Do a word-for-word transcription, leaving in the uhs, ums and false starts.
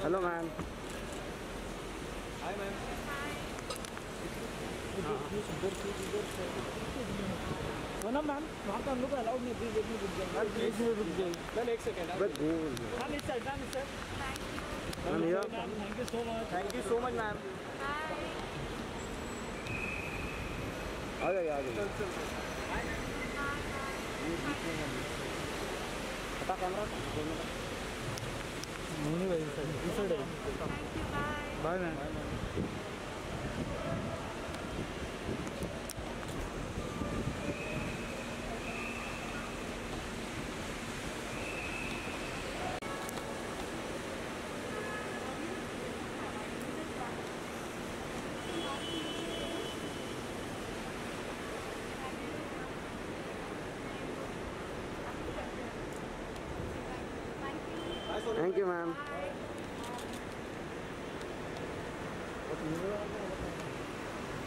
Hello, ma'am. Hi, ma'am. वो ना ma'am वहाँ पे हम लोग अलाउड नहीं प्लीज एक मिनट रुक जाइए मैम प्लीज रुक जाइए मैम एक सेकंड But go. मैम इस साइड मैम इस side Ma'am, here. Ma'am thank you so much thank you so much ma'am आ जाइए, आ जाइए. हटा कैमरा. नहीं भाई इस साइड इस side bye ma'am Thank you, ma'am. Bye.